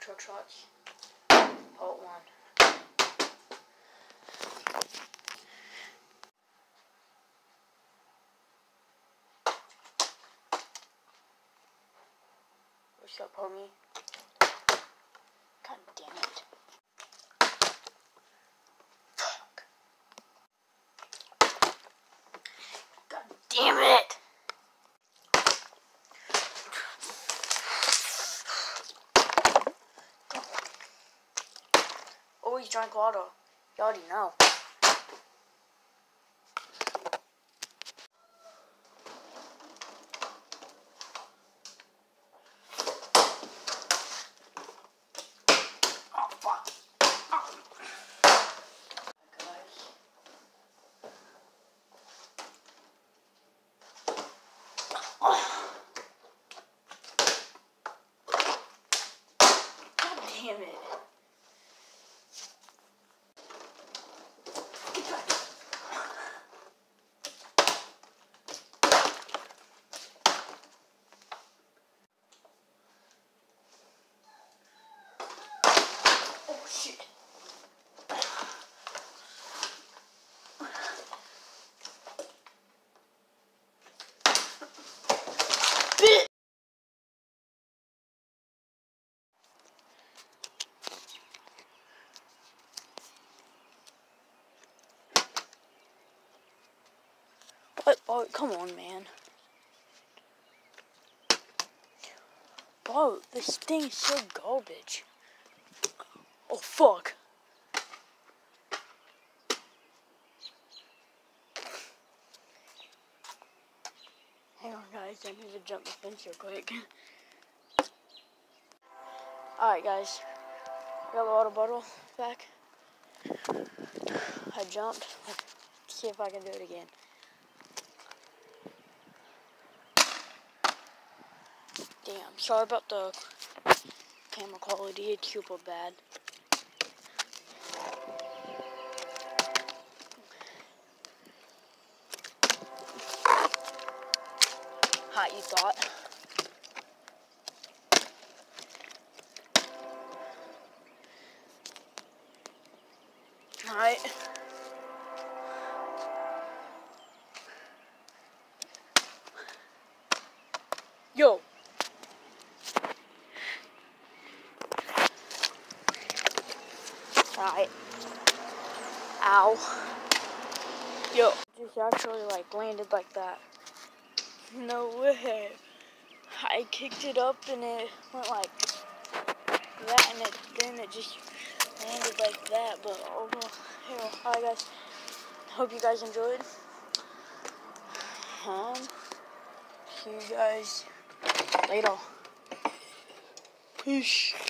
Trikshots, part 1. What's up, homie? God damn it. Fuck. God damn it! Always drink water. You already know. Oh, fuck. God damn it. Shit. What? Oh, come on, man. Bro, this thing is so garbage. Oh, fuck. Hang on, guys. I need to jump the fence real quick. Alright, guys. I got the water bottle back. I jumped. Let's see if I can do it again. Damn. Sorry about the camera quality. It's super bad. Hot, you thought. Alright. Yo. Alright. Ow. Yo. Just actually like landed like that. No way. I kicked it up and it went like that, and then it just landed like that. But oh, here. Alright, guys. Hope you guys enjoyed. See you guys later. Peace.